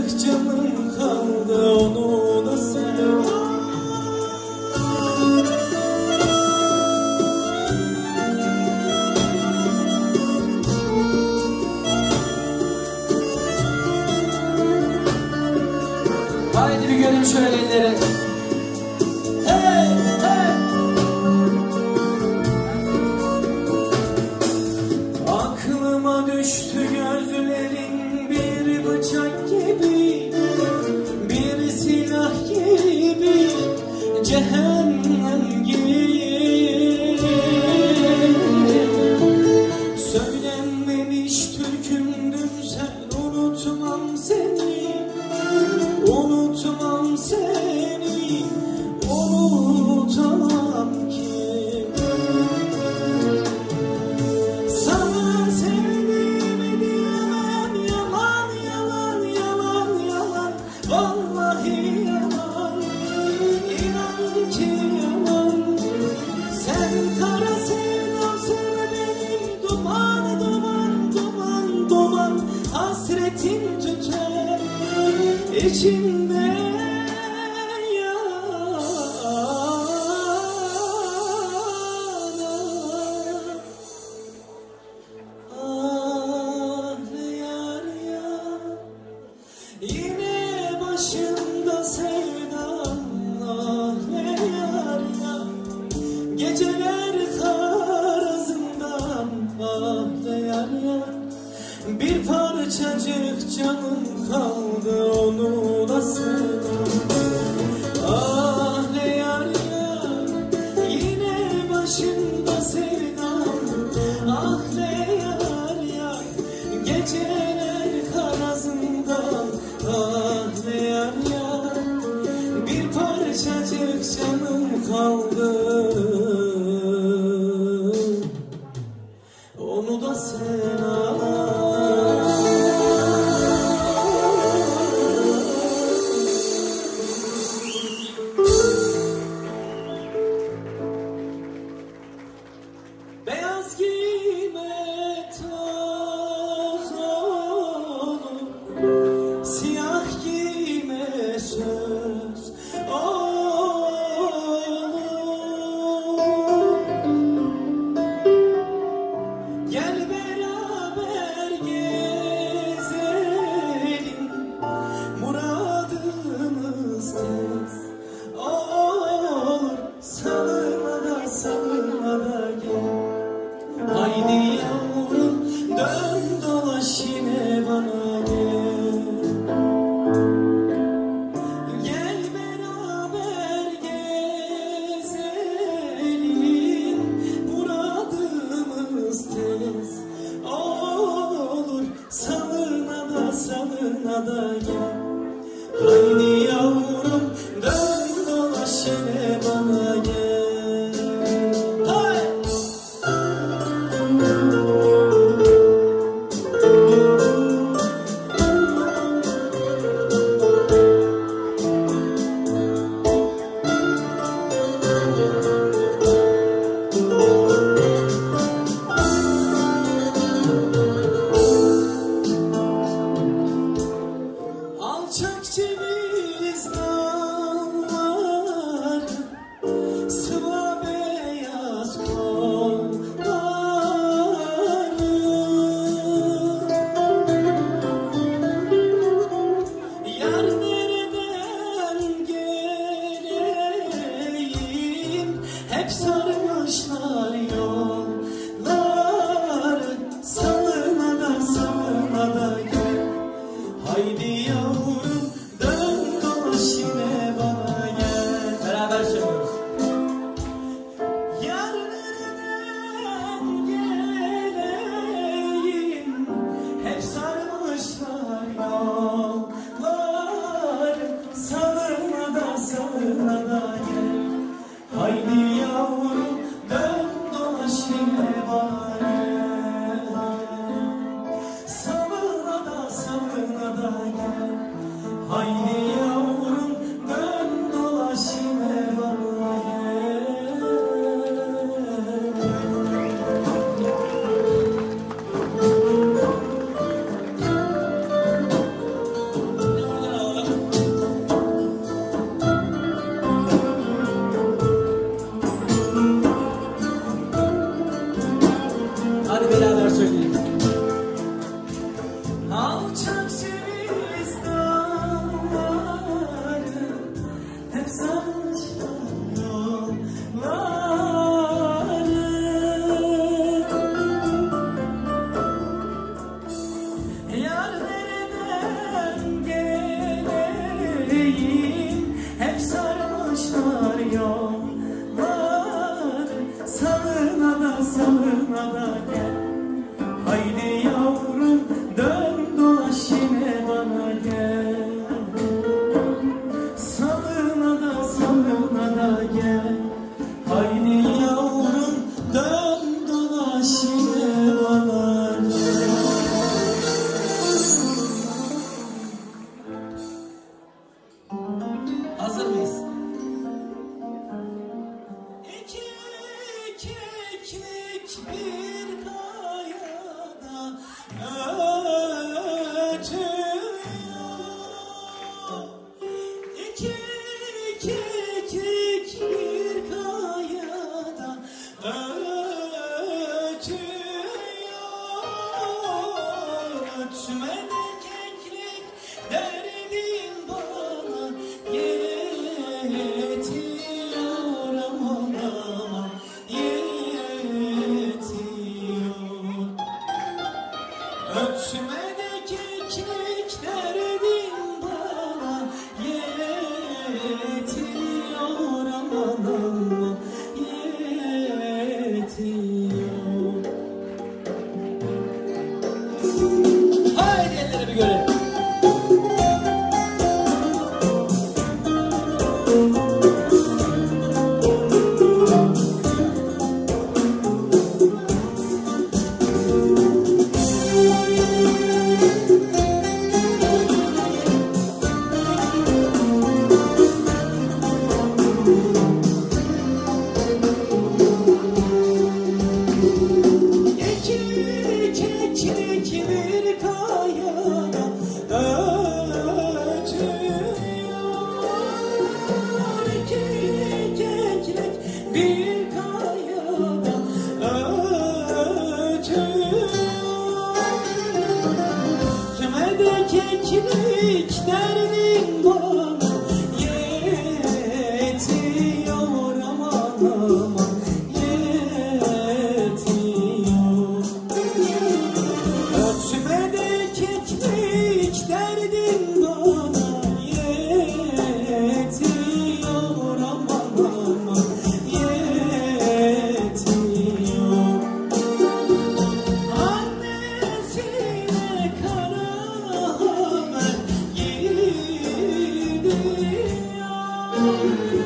parçacık canım kaldı, onu da sev. Haydi bir görelim şöyle elleri. Hey, hey. Aklıma düştü gözlerin bir bıçak gibi, bir silah gibi, cehennem gibi. Söylenmemiş türkümdün sen, unutmam seni, unutmam seni, unutamam ki. Sana sevdiğimi diyemem, yalan yalan yalan yalan, vallahi yalan, inan ki yalan. Sen kara sevdamsın benim, duman duman duman duman, hasretin tüter içimde. Yine başımda sevdan, ah ne yar ya. Geceler karazından, ah ne yar ya. Bir parçacık canım kaldı, onu da sevdam. Ah ne yar ya. Yine başımda sevdan, ah ne yar ya. Geceler karazından, ah ne yar ya. Bir parçacık canım kaldı, onu da sen al. Beyaz giyme toz olur, siyah giyme söz olur. Gel beraber gezelim, muradımız tez olur. Salına da salına da gel. Haydi yavrum dön dolaş yine bana gel. Gel beraber gezelim, muradımız tez olur. Salına da gel. Haydi yavrum dön dolaş yine bana gel. Hadi beraber söyleyelim. Alçak ceviz dağları hep sarmışlar yolları. Yar nereden geleyim hep sarmışlar yolları. Salına da gel. Haydi yavrum dön dolaş yine bana gel. Salına da gel. Haydi yavrum dön dolaş yine bana gel. Hazır mıyız? İki keklik bir kayada ötüyor. İki keklik bir kayada ötüyor. Ötme de keklik derdin bana yetiyor, aman aman yetiyor. Ötme de keklik derdin bana yetiyor, aman aman yetiyor. Haydi elleri bir görelim. İki keklik bir kayada ötüyor. İki keklik bir kayada ötüyor. Kime de keklik derdin bana yetiyor, aman aman yetiyor. Ötme de keklik derdin bana yetiyor, aman aman yetiyor. Annesine kara haber gidiyor.